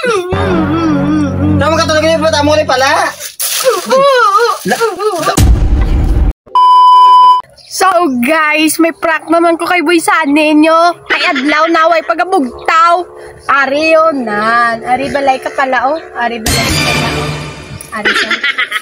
Naman ka talaga yung bata mo ulit pala. So guys, may prank naman ko kay Boy Sunny nyo. Ay adlaw naway pagabugtaw. Ari yun nan. Ari balay ka pala oh. Ari balay ka pala oh. Ari ka.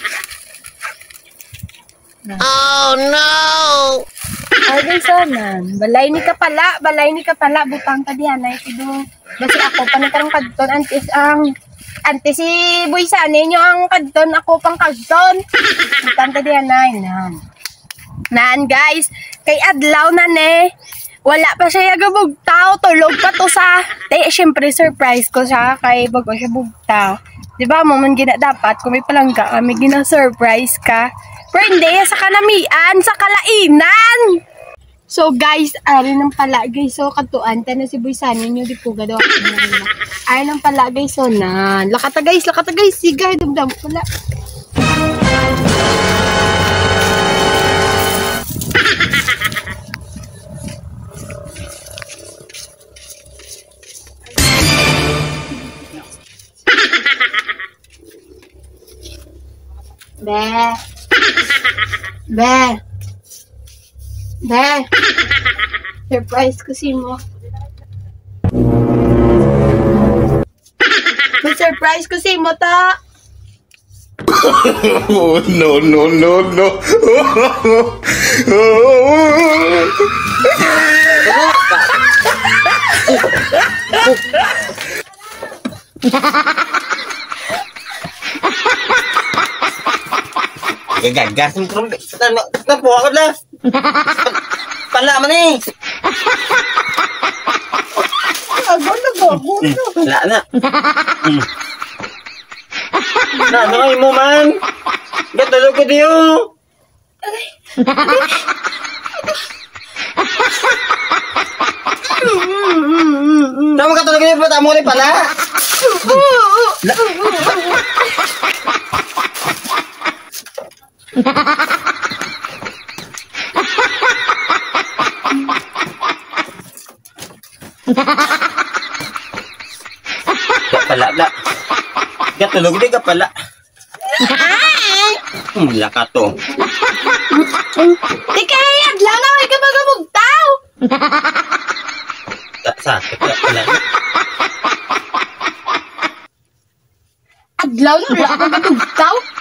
Oh no! Ay guys oh nan. Balay ni ka pala. Butang ka diyan ay tido. Kasi ako panikarang kadton antes si Boy Sunny nyo ang kadton, ako pang kadton. Butang ka diyan ay nan. Naan guys, kay adlaw na ne, wala pa siya gabugtaw, tulog pa to sa, syempre surprise ko siya, kay bago siya bugtaw. Diba mo man gina dapat, kung may palangga kami, gina-surprise ka. Pero hindi, sa kanamian, sa kalainan! So guys, ari nang pala guys, so katuan, na si Boy Sunny nyo, di po gado ako na. Ari nang pala guys, so na, lakata guys, siga, damdam pala. Be. Surprise ko si mo. May surprise ko si mo ta. Oh, no. Gagas mo kung napuha ka na. Pala man eh. Wala na. Nanay mo man. Gatalo ko diyo. Naman ka talaga yung bata mo ulit pala. Kapala na. Gatulog di kapala. Mula ka to. Di kaya adlaw na may kabagabugtaw. Sakit kapala na. Adlaw na wala kabagabugtaw.